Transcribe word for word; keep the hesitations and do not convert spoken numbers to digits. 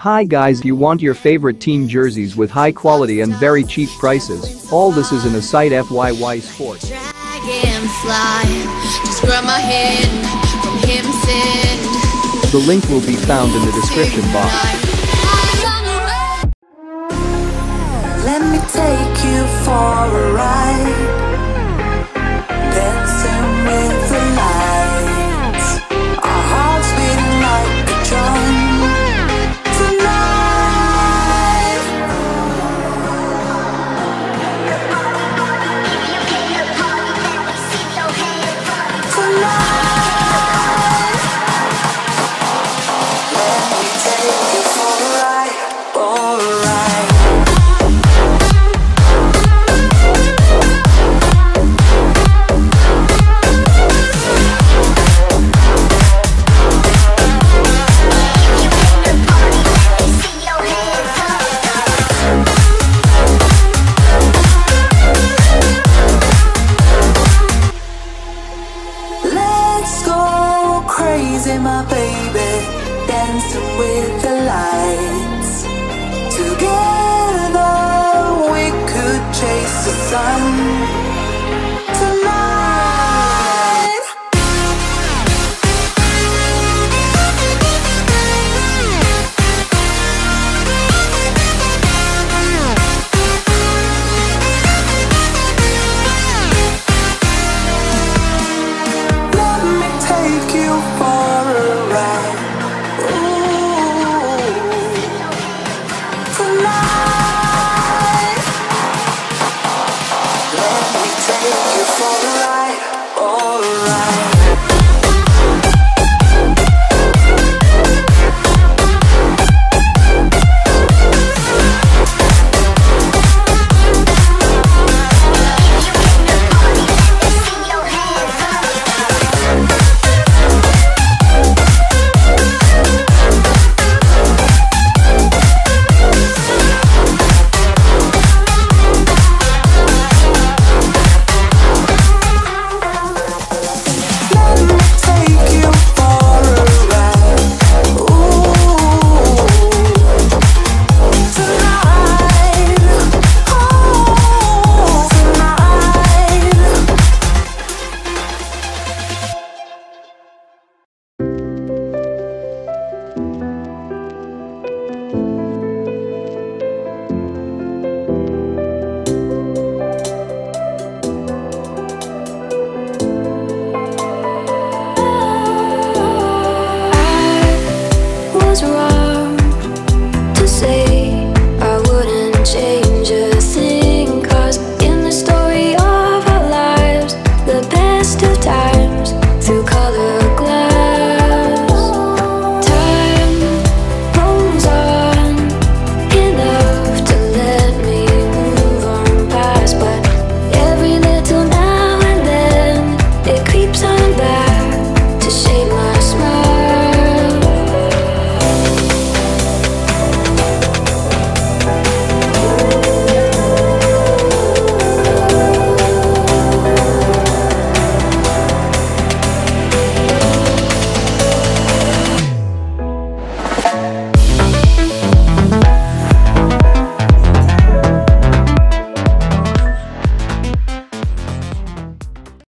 Hi guys, you want your favorite team jerseys with high quality and very cheap prices. All this is in a site F Y Y Sports. The link will be found in the description box. Let me take you for a ride, dancing with the lights, our hearts beating like a drum tonight. Tonight, let me take you for a ride, for a ride. Crazy, my baby, dancing with the lights. Together we could chase the sun.